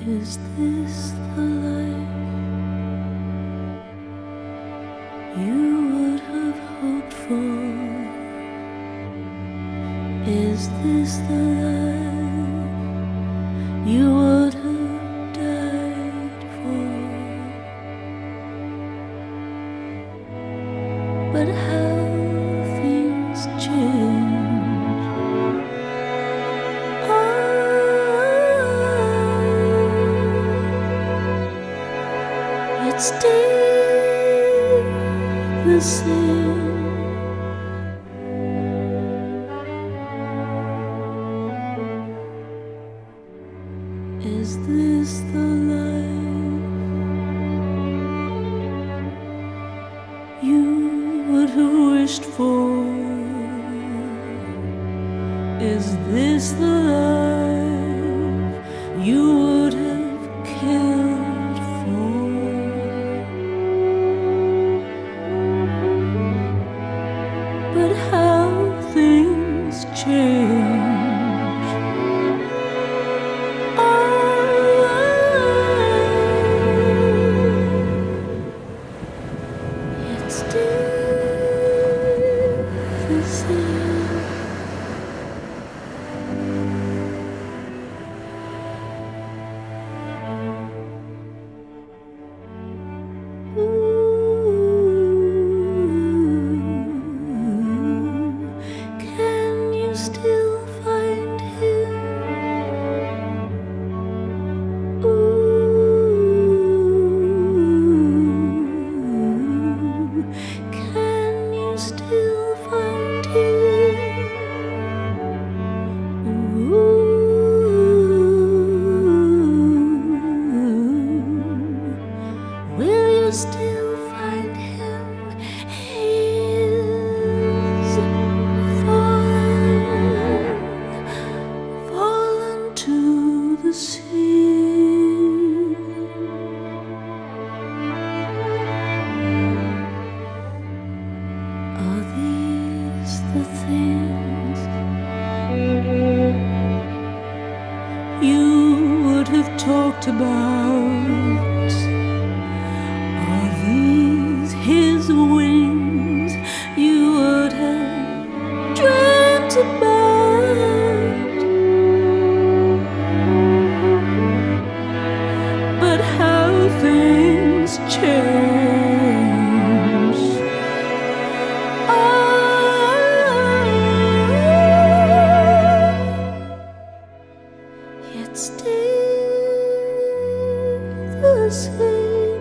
Is this the life you would have hoped for? Is this the life you would have died for? But how things change. It's still the same. Is this the life you would have wished for? Is this the life you would have killed for? But how things change. It's still the same. Can you still find him? Can you still find him? Will you still find him? He's fallen to the sea. Are these the things you would have talked about? Are these his wings you would have dreamt about? But how things change. Yet still the same.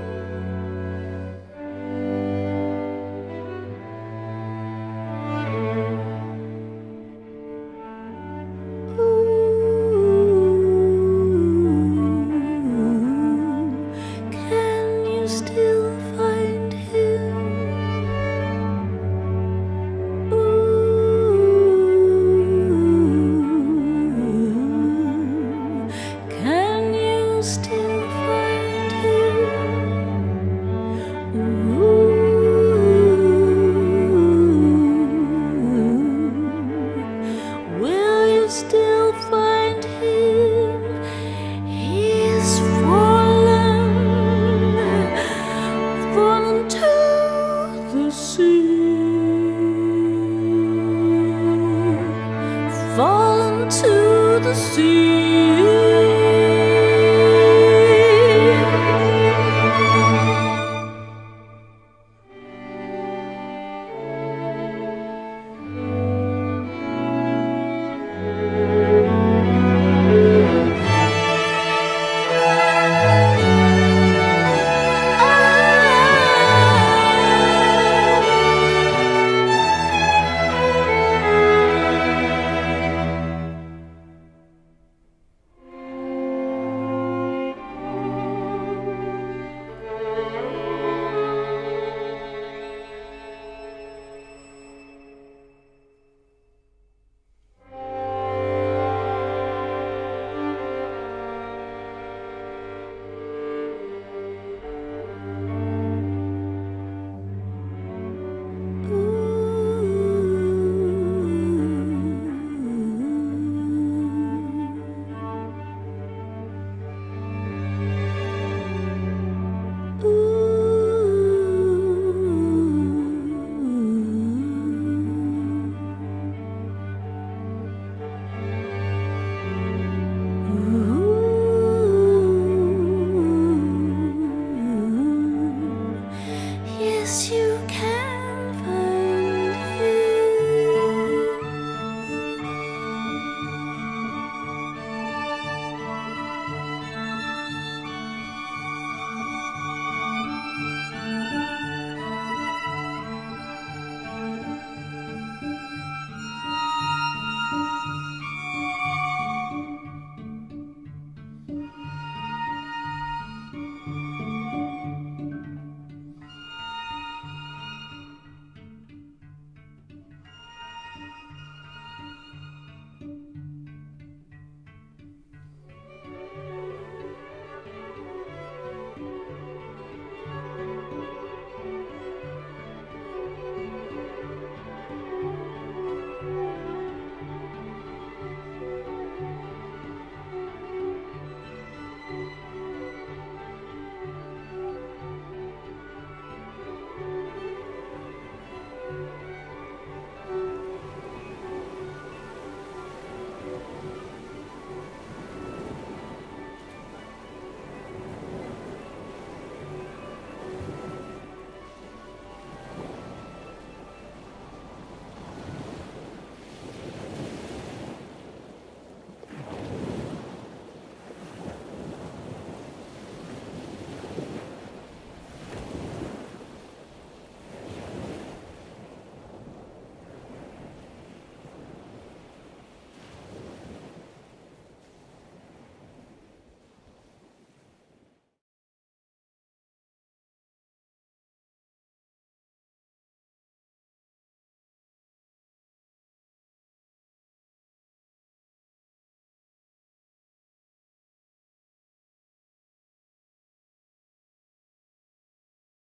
Can you still find him? Can you still find him? Will you still find him? He's fallen to the sea. Fallen to the sea.